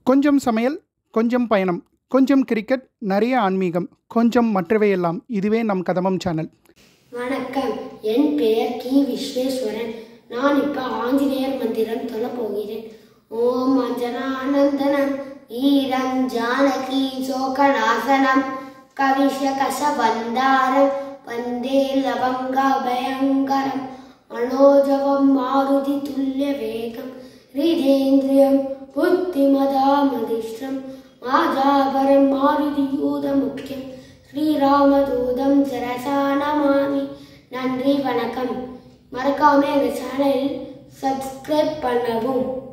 கொஞ்சம் சமையல், கொஞ்சம் பயணம், கொஞ்சம் கிரிக்கெட், நிறைய ஆன்மீகம், கொஞ்சம் மற்றவையெல்லாம். இதுவே நம் கதம்பம் சேனல். வணக்கம், என் பெயர் கி விஸ்வேஸ்வரன். நான் இப்போ ஆஞ்சநேயர் மந்திரம் சொல்ல போகிறேன். ஓம் அஞ்சனானந்தனம் ஈரம் ஜானகி சோகநாசனம் கவிஷகசவந்தாரம் வந்தே லவங்கா பயங்கரம் மனோஜவம் மாருதி துல்லிய வேகம் ஹிருதேந்திரியம் புத்திமதாமதிஷ்டம் மாஜாபரம் மாருதி யூத முக்கியம் ஸ்ரீராமதூதம் சரசா நமாமி. நன்றி, வணக்கம். மறக்காம எங்கள் சேனலில் சப்ஸ்கிரைப் பண்ணவும்.